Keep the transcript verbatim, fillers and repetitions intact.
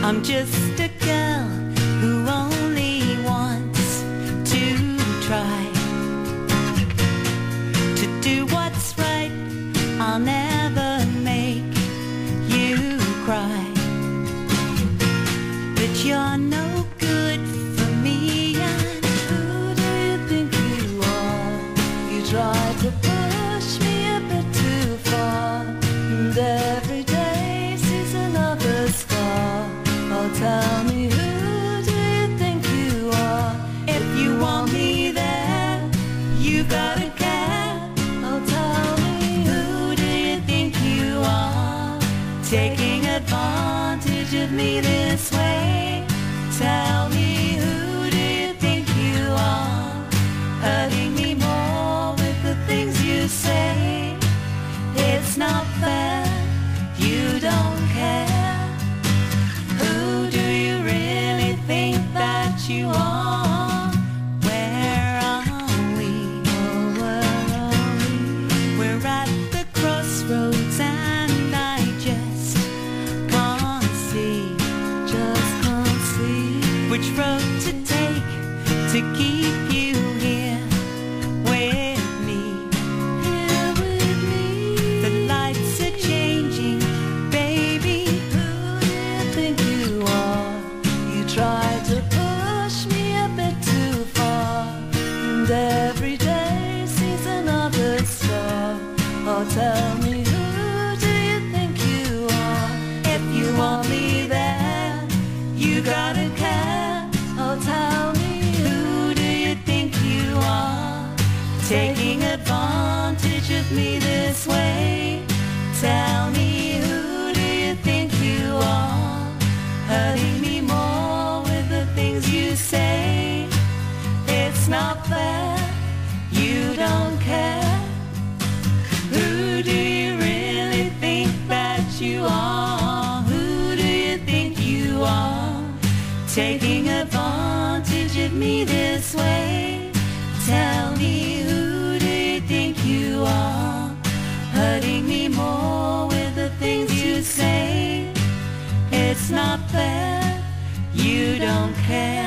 I'm just a girl who only wants to try to do what's right. I'll never make you cry, but you're no good for me. And who do you think you are? You try to push me a bit too far, and every day sees another star. Oh, tell me, who do you think you are? If you want me there, you gotta care. Oh, tell me, who do you think you are? Taking advantage of me this way. Tell me, who do you think you are? Hurting me more with the things you say. It's not fair, you don't care. Who do you really think that you are? Where are we? Oh, where are we? We're at the crossroads and I just can't see, just can't see which road to take to keep you here with me, here with me. The lights are changing, baby. Who do you think you are? You try to push me a bit too far, and every day sees another star. Oh, tell me, who do you think you are? If you want me there, you gotta care. Oh, tell me, who do you think you are? Taking advantage of me this way. Tell me, who do you think you are? Hurting me more with the things you say. It's not fair, you don't care. Who do you really think that you are? Who do you think you are? Taking advantage of me this way. Tell me, who do you think you are? Hurting me more with the things you say. It's not fair, you don't care.